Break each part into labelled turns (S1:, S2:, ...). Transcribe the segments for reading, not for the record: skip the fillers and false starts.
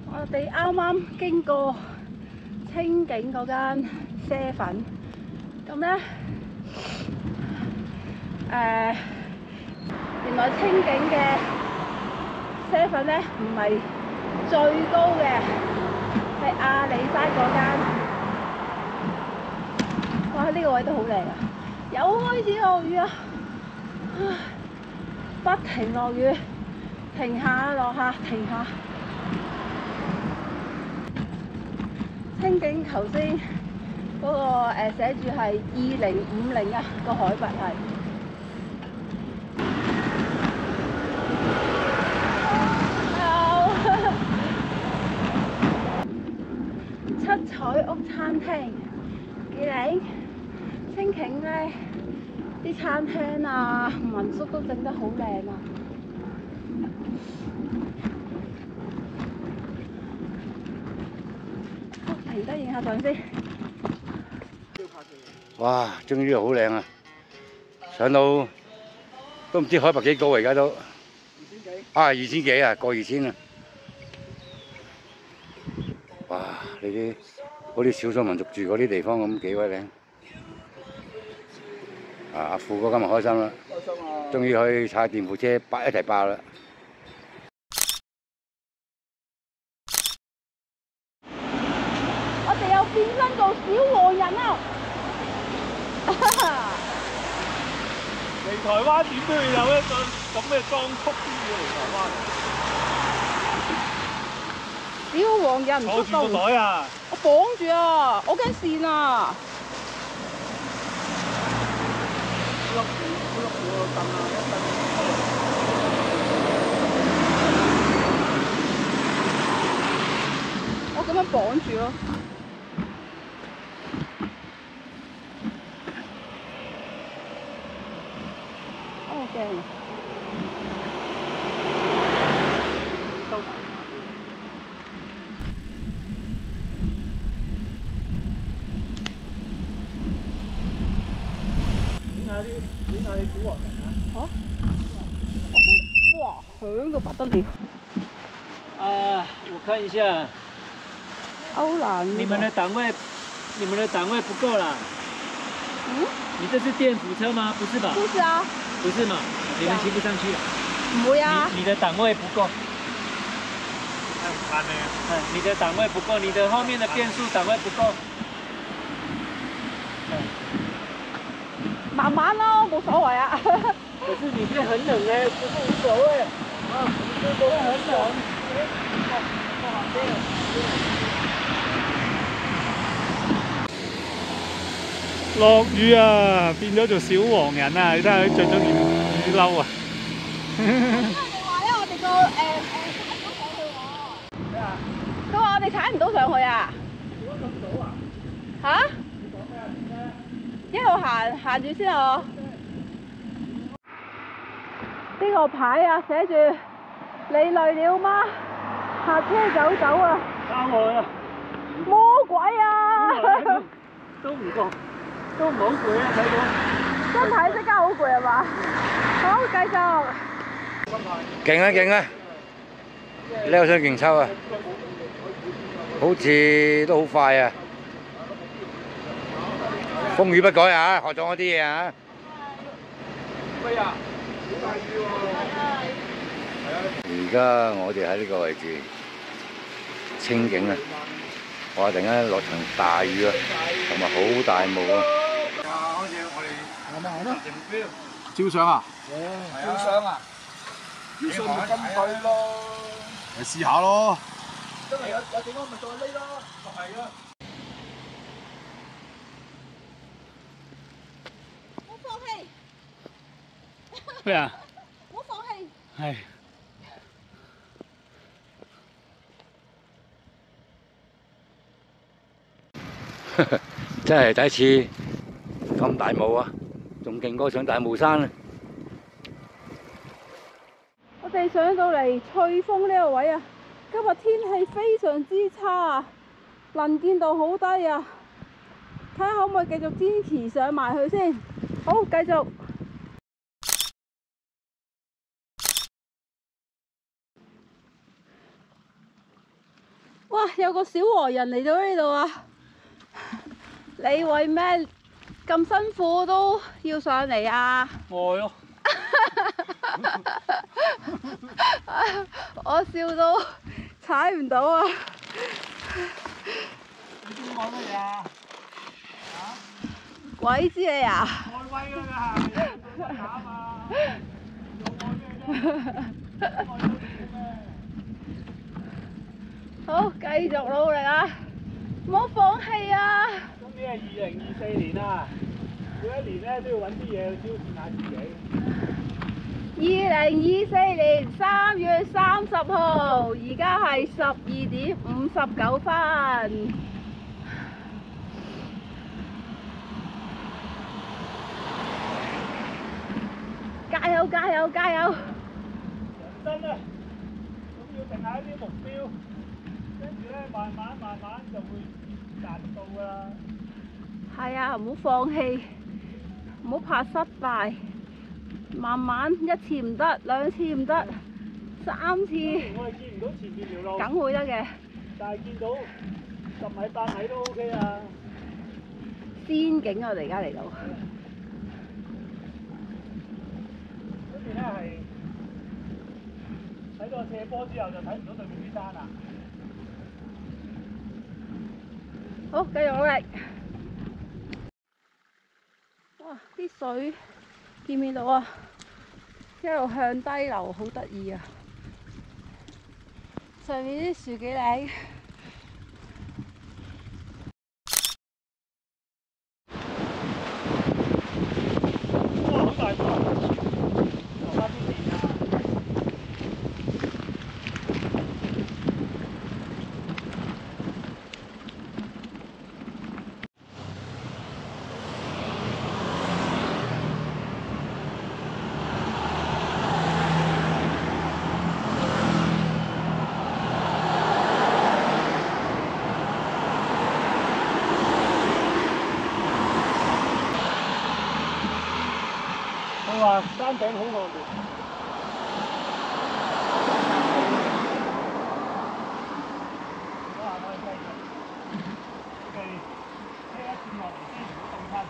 S1: 我哋啱啱經過清境嗰間啡粉，咁咧原來清境嘅啡粉咧唔係最高嘅，係阿里山嗰間。哇！呢個位都好靚啊！又開始落雨啊！不停落雨，停下落下，停下。清境頭先嗰個寫住係2050啊，個海拔係。七彩屋餐廳幾靚，清境咧啲餐廳啊、民宿都整得好靚啊！停低影下相先。
S2: 哇！終於好靚啊！上到都唔知海拔幾高，而家都2000幾啊，2000幾啊，過2000啊！哇！呢啲好似少數民族住嗰啲地方咁幾鬼靚。阿富哥今日開心啦，開心啊！終於可以踩電扶車一齊爆啦！
S1: 我哋又變身做小黃人啦！
S3: 嚟台灣點都要有一個咁嘅裝束先要嚟台灣。
S1: 小黃人
S3: 攞住個袋啊！
S1: 我綁住啊！我驚線啊！我咁樣綁住咯。好驚啊！
S3: 點解你小黃人啊？
S1: 嚇！我都哇響到不得了。
S3: 我看一下。
S1: 歐蘭。
S3: 你們的檔位不夠啦。
S1: 嗯？
S3: 你這是電扶車嗎？不是吧？
S1: 不是啊。
S3: 不是嘛？你們騎不上去。
S1: 唔會啊。
S3: 你的檔位不夠。你的檔位不夠，你的後面的變速檔位不夠。
S1: 慢慢咯，冇所謂啊。
S3: 可是裡面很冷咧，不是無所謂。這個會很冷。落雨啊，變咗做小黃人啊！你睇下佢着咗件雨褸啊。
S1: 因為你話咧，我哋個佢話我哋踩唔到上去啊。嚇？一路行住先啊！呢個牌啊，寫住你累了嗎？下車走啊！
S3: 啱我啦！
S1: 魔鬼啊！
S3: 都唔覺，都唔好攰啊！睇到
S1: 身體即刻好攰係嘛？好，繼續。
S2: 勁啊勁啊！你有想勁抽啊？好似都好快啊！風雨不改啊！學咗我啲嘢啊！
S3: 飛啊！好大雨喎！
S2: 而家我哋喺呢個位置清境啊！哇！突然間落場大雨啊，同埋好大霧啊！
S3: 好似我哋照相啊！照相啊！照相咪跟佢咯，咪試下咯。真係有地方咪再匿咯，係啊！
S1: 唔好放棄。
S3: 咩啊？
S1: 唔好放棄。
S3: 係。
S2: 真係第一次咁大霧啊，仲勁過上大霧山啊！
S1: 我哋上到嚟翠峰呢個位啊，今日天氣非常之差啊，能見度好低啊，睇下可唔可以繼續堅持上埋去先。好，繼續。 哇！有個小黃人嚟到呢度啊！你為咩咁辛苦都要上嚟啊？
S3: 愛咯。
S1: 我笑到踩唔到啊！
S3: 你知唔知講乜嘢啊？
S1: 鬼知你啊！
S3: 愛威㗎係，做乜啊嘛？做愛咩啫？
S1: 好，繼續努力啊！唔好放棄啊！
S3: 今年係2024年啊，每一年咧都要揾啲嘢去挑戰下自己。
S1: 2024年3月30號，而家係12點59分。加油！加油！加油！
S3: 人生啊，咁要定下一啲目標，跟住咧慢慢就會達到㗎啦。
S1: 係啊，唔好放棄，唔好怕失敗，慢慢一次唔得，兩次唔得，3次，
S3: 我哋見唔到前面條路，
S1: 梗會得嘅。
S3: 但係見到10米8米都 OK 啊。
S1: 仙境啊！我哋而家嚟到。
S3: 跟住咧係睇到斜坡之後就睇唔到對面啲山啦。
S1: 好，繼續努力。哇！啲水見唔見到啊？一路向低流，好得意啊！上面啲樹幾靚。
S3: 哇！好大波啊！留翻啲電啊！佢話山頂好惡劣。我話我哋繼續車一轉落嚟先，唔好凍親。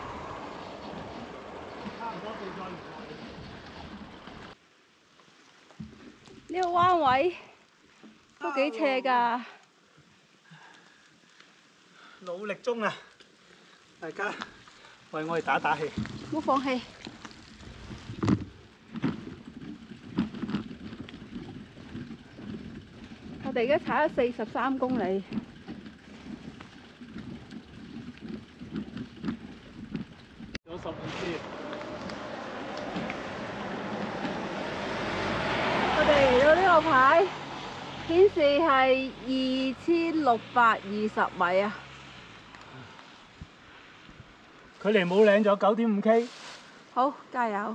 S3: 差唔多到再唔來。
S1: 呢個彎位都幾斜㗎。
S3: 努力中啊！大家為我哋打打氣。
S1: 唔好放棄。我哋而家踩咗43公里。
S3: 有12次。
S1: 我哋嚟到呢個牌，顯示係2620米啊！
S3: 距離武嶺仲有9.5 K。
S1: 好，加油！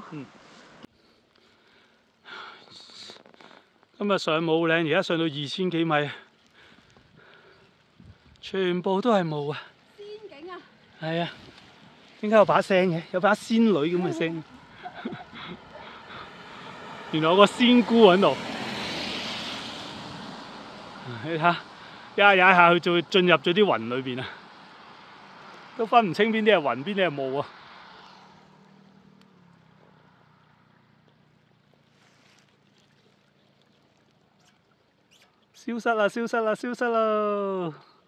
S3: 今日上武嶺，而家上到2000幾米，全部都係霧啊！
S1: 仙境啊！
S3: 係啊，點解有把聲嘅？有把仙女咁嘅聲。原來有個仙姑喺度。你睇下，踩下佢就會進入咗啲雲裏邊啊！都分唔清邊啲係雲，邊啲係霧啊！消失啦！消失啦！消失啦！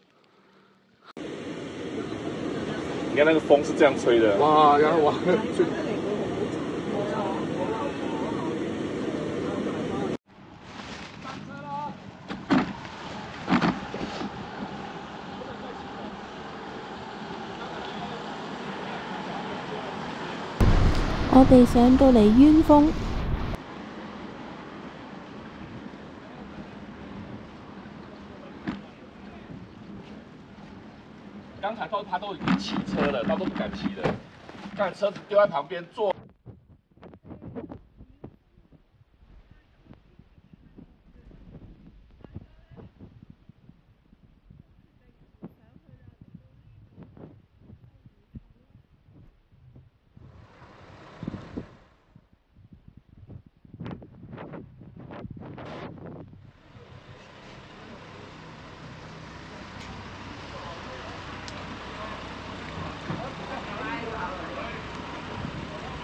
S4: 你看那個風是這樣吹的。
S3: 哇！然後哇！
S5: 我哋上到嚟鳶峰。
S4: 剛才他都已經騎車了，他都不敢騎了，剛才車子丟在旁邊坐。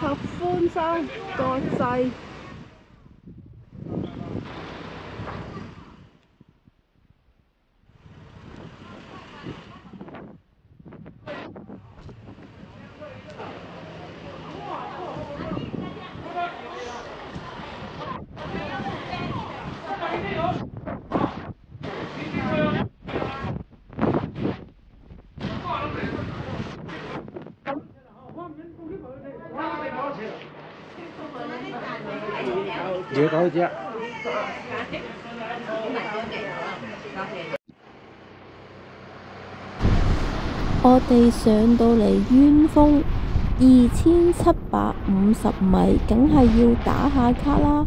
S1: 合歡山國際。
S3: 野狗隻。
S5: 我哋上到嚟鳶峰2750米，梗係要打下卡啦。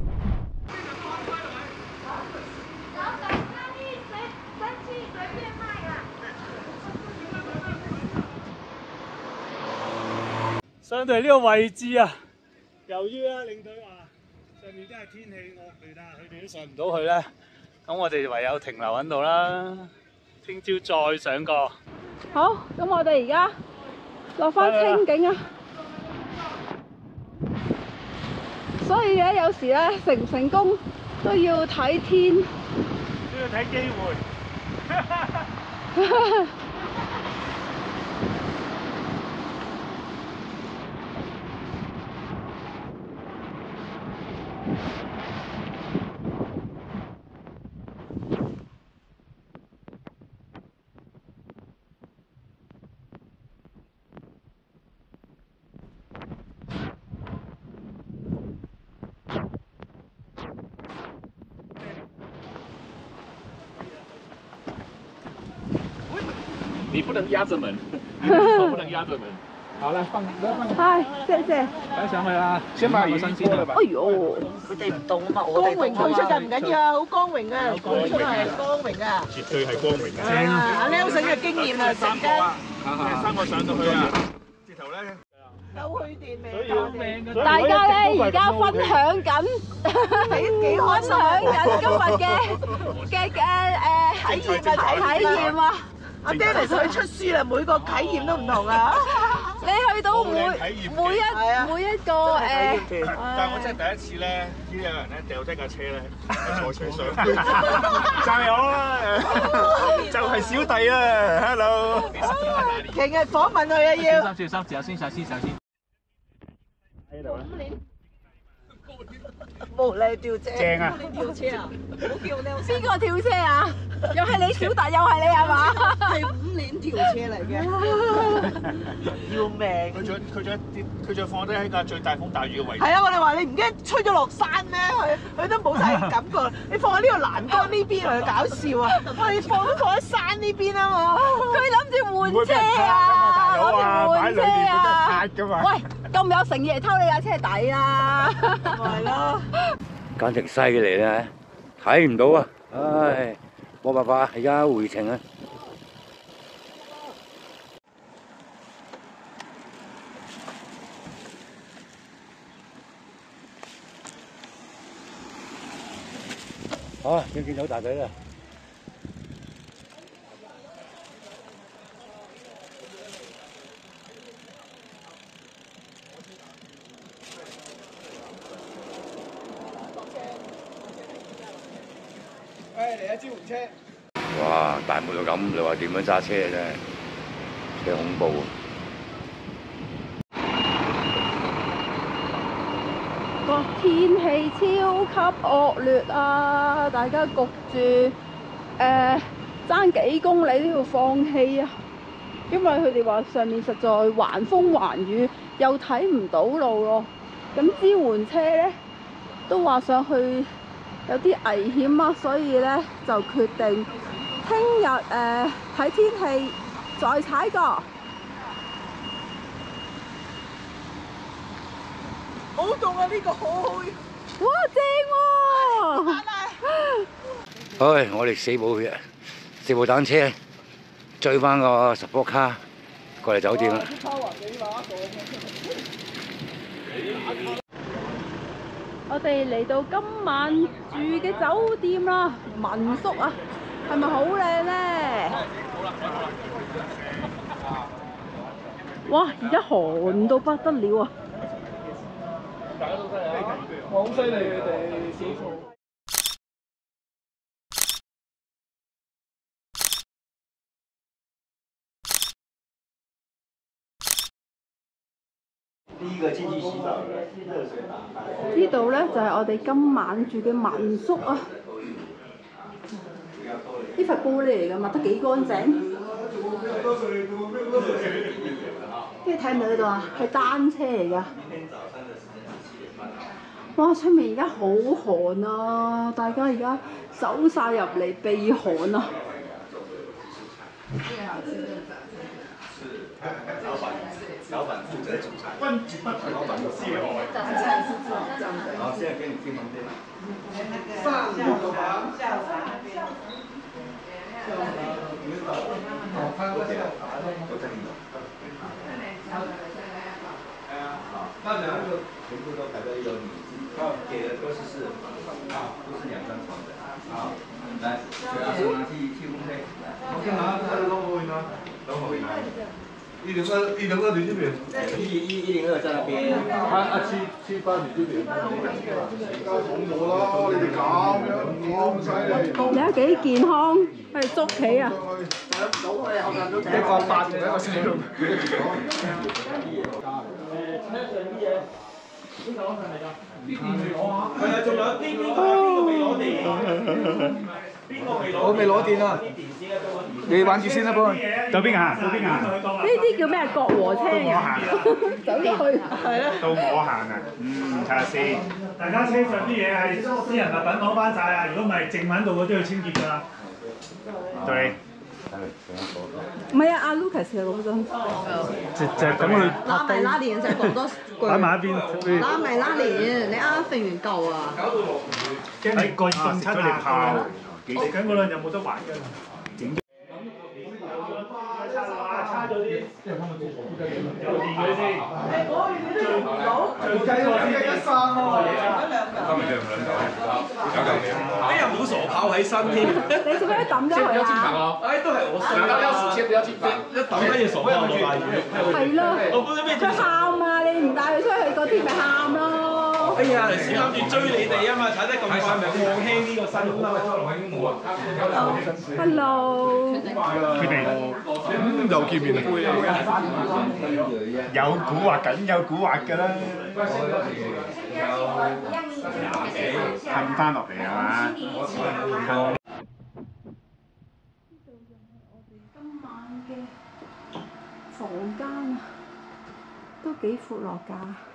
S6: 上到嚟呢個位置啊，由於咧領隊話上面都係天氣惡劣啊，佢哋都上唔到去咧，咁我哋唯有停留喺度啦。聽朝再上過。
S1: 好，咁我哋而家落翻清境啊！所以咧，有時咧成唔成功都要睇天，
S6: 都要睇機會。
S4: 你不能壓着門，你的手不能壓着門。
S3: 好啦，放
S1: 係，謝謝。
S3: 擺上去啦，先買個新鮮啊！
S1: 哎呦，
S7: 佢哋唔凍啊嘛，我哋榮退出就唔緊要啊，好光榮啊，退出係光榮啊。
S4: 絕對係光榮嘅。
S7: 係啊，阿 Nelson 嘅經驗啊，成間
S4: 三個上到去啊，直頭咧。
S7: 有去電未？
S1: 大家咧而家分享緊，
S7: 幾開心
S1: 分享緊今日嘅體驗啊！
S7: 阿 Dennis 佢出書啦，每個體驗都唔同啊！
S1: 你去到每一個
S4: 但係我真係第一次咧，見有人咧掉低架車咧，坐車上去，加油啦！就係小弟啊 ，hello！
S7: 成日訪問佢啊要。
S3: 小心，小心，小心。喺度咧。
S7: 無理吊車。
S3: 正啊！
S7: 吊車啊！好叫 Nelson。
S1: 邊個跳車啊？又係你小弟，又係你係嘛？
S7: 係5年條車嚟嘅，要命！
S4: 佢仲放低喺架最大風大雨嘅位置。
S7: 係啊，我哋話你唔驚吹咗落山咩？佢都冇晒感覺。你放喺呢個欄杆呢邊嚟搞笑啊！我哋放喺山呢邊啊嘛。
S1: 佢諗住換車啊！諗住換車啊！喂，咁有誠意嚟偷你架車底啦！
S7: 係咯，
S2: 簡直犀利啦！睇唔到啊！唉，冇辦法，而家回程啊！好，見到大隊啦！
S3: 嚟啊！支援車。
S2: 哇！大霧到咁，你話點樣揸車真係幾恐怖啊！
S1: 個天氣超級惡劣啊！大家焗住爭幾公里都要放棄啊！因為佢哋話上面實在橫風橫雨，又睇唔到路咯。咁支援車咧都話上去有啲危險啊，所以咧就決定聽日睇天氣再踩過。
S7: 好凍啊！呢個好好。
S1: 哇，正喎！
S2: 唉，我哋四部單車追翻個十波卡過嚟酒店啦。
S1: 我哋嚟到今晚住嘅酒店啦，民宿啊，係咪好靚咧？哇！而家寒到不得了啊！
S3: 大家都犀利啊！好犀利佢哋小數。
S1: 呢度呢，就係我哋今晚住嘅民宿啊！呢塊玻璃嚟㗎嘛，得幾乾淨？跟住睇唔睇到啊？係單車嚟㗎。哇！出面而家好寒啊，大家而家走晒入嚟避寒啊！
S2: 老闆負責煮菜。老闆是我。好，現在給你進房間。上午好。大家全部都排在有你給的都是都是2張床的。好，來，阿叔拿去風飛。我先拿攞好遠啊，攞好遠。102你這邊，102在那邊。778你這邊。講我啦，你哋咁犀利。
S1: 你睇幾健康，係捉棋啊！
S3: 一個8同一個4。係啊，仲有邊個未攞電？我未攞電啊！你玩住先啦，幫佢。
S6: 到邊行？到邊行？
S1: 呢啲叫咩？國和車啊！走咗去。係啦。
S6: 到我行啊！睇下先。大家車上啲嘢係私人物品攞翻晒啊！如果唔係淨揾到嗰啲去清潔㗎啦。對。
S1: 唔係啊，阿 Lucas 嘅嗰陣。
S6: 就咁去。
S8: 拉埋拉鏈就講多句。
S6: 擺埋一邊。
S8: 拉埋拉鏈，你啱啱揈完夠啊！
S6: 喺個凍親啊！緊嗰兩日冇得玩㗎啦。差咗啲，有電佢先。
S3: 最計我113喎。
S9: 哎呀，冇傻跑喺身添。
S1: 你做咩抌咗佢啊？
S9: 哎，都係我衰啦。一抌乜嘢傻跑落大雨。
S1: 係咯。佢喊啊！你唔帶佢出去，嗰天咪喊咯。
S9: 哎呀，先諗住追你哋啊嘛，踩得咁快咪放輕呢個身啦。
S1: Hello。
S6: 佢哋
S3: 又見面啦。
S6: 有蠱惑緊，有蠱惑㗎啦。褪翻落嚟係嘛？呢度就係我哋今晚嘅房間啊，都幾闊落㗎。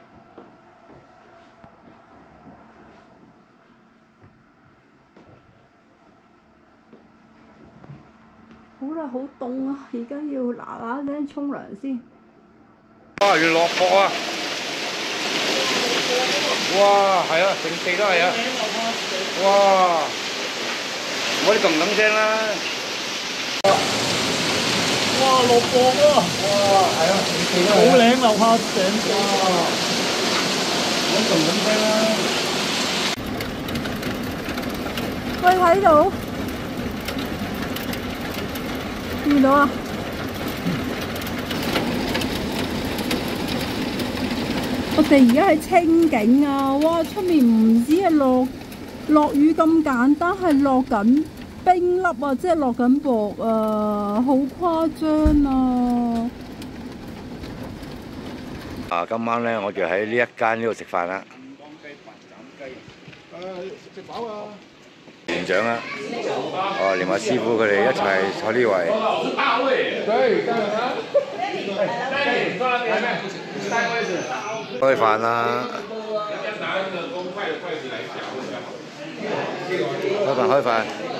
S6: 好啦，好凍啊！而家要嗱嗱聲沖涼先。
S2: 哇！要落雹啊！哇，係啊，成地都係啊！哇！我哋咁聲啦！
S6: 哇！落雹啊！
S2: 哇，係啊，成地都係。
S6: 好靚樓下成地。
S2: 我咁聲啦！
S1: 喂，睇到？見到啊！我哋而家喺清境啊！哇，出面唔止係落雨咁簡單，係落緊冰粒啊，即係落緊雹啊，好誇張啊！
S2: 今晚咧我就喺呢一間呢度食飯啦。
S3: 食飽啊！
S2: 園長啊，連埋師傅佢哋一齊坐呢位。開飯啦！開飯！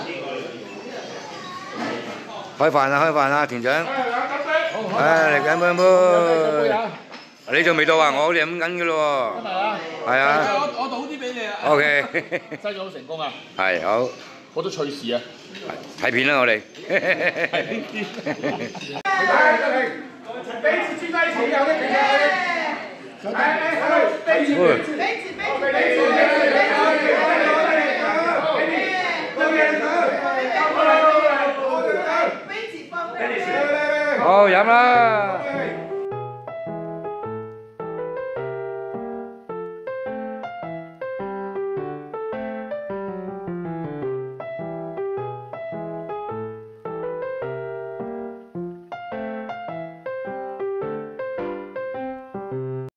S2: 開飯啦，田長！嚟飲杯！你仲未到啊？我哋飲緊嘅咯喎。係啊。
S9: 我倒啲俾你啊。
S2: OK。
S9: 西咗好成功啊！
S2: 係好。
S9: 好多趣事啊！
S2: 睇片啦，我哋。
S3: 杯子聚在一起，有啲
S2: 好飲啦！